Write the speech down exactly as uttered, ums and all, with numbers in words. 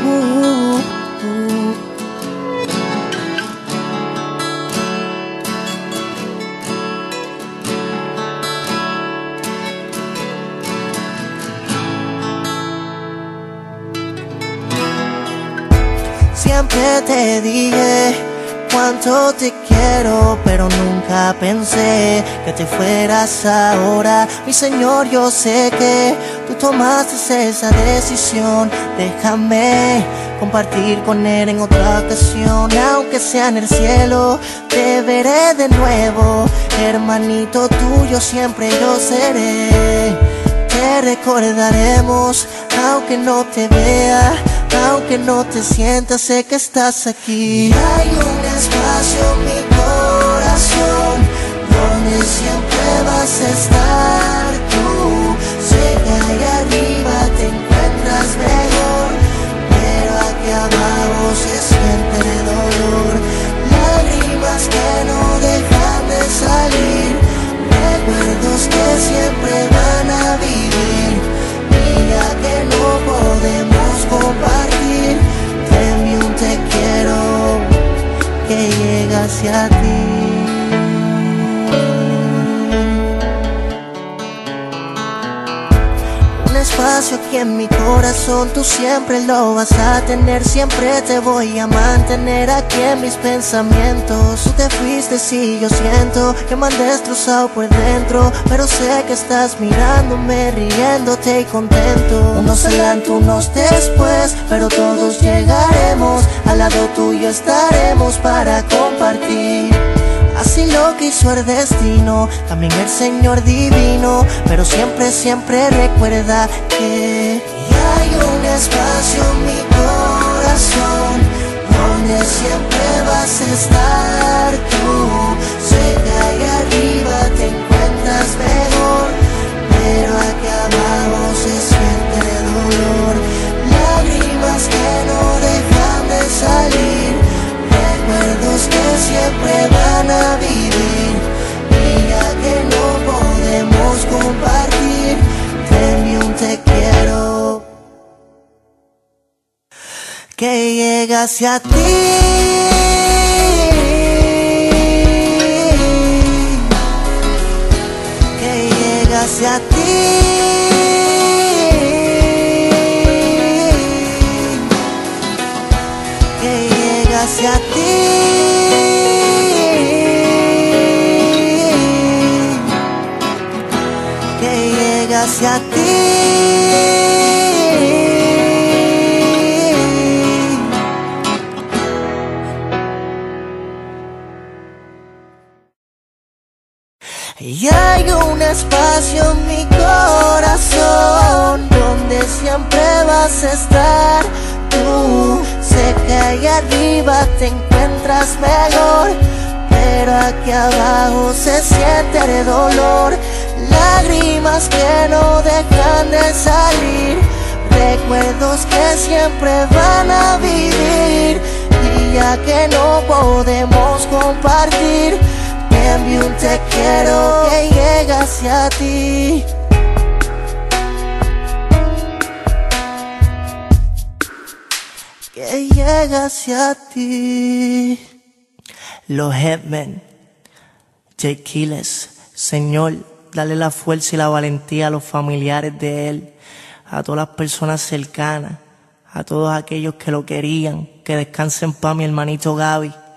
uh, uh. Siempre te dije cuánto te quiero, pero nunca pensé que te fueras ahora. Mi Señor, yo sé que tú tomaste esa decisión. Déjame compartir con Él en otra ocasión. Y aunque sea en el cielo, te veré de nuevo. Hermanito tuyo siempre yo seré. Te recordaremos aunque no te vea, aunque no te sientas, sé que estás aquí. Hay un espacio en mi corazón donde siempre vas a estar tú. Sé que ahí arriba te encuentras mejor, pero aquí abajo se siente el dolor. Lágrimas que no dejan de salir, recuerdos que siempre van a vivir. Y ya que no podemos compartir, te envío un te quiero que llega hacia ti. Un espacio aquí en mi corazón, tú siempre lo vas a tener. Siempre te voy a mantener aquí en mis pensamientos. Tú te fuiste, sí, yo siento que me han destrozado por dentro, pero sé que estás mirándome, riéndote y contento. Unos adelante, unos después, pero todos llegaremos. Al lado tuyo estaremos para compartir. Así lo quiso el destino, también el Señor divino. Pero siempre, siempre recuerda que hay un espacio en mi corazón donde siempre vas a estar tú. Sé que ahí arriba te encuentras mejor, pero aquí abajo se siente el dolor. Lágrimas que no dejan de salir, recuerdos que siempre van a vivir. Y ya que no podemos compartir, te envío un te quiero que llega hacia ti. Que llega hacia ti. Que llega hacia ti. Hacia ti. Y hay un espacio en mi corazón donde siempre vas a estar tú. Sé que ahí arriba te encuentras mejor, pero aquí abajo se siente el dolor. Lágrimas que no dejan de salir, recuerdos que siempre van a vivir. Y ya que no podemos compartir, te envío un te quiero que llega hacia ti. Que llega hacia ti. Los Headmen, Tequilas, Señor, dale la fuerza y la valentía a los familiares de él, a todas las personas cercanas, a todos aquellos que lo querían. Que descansen en paz mi hermanito Gaby.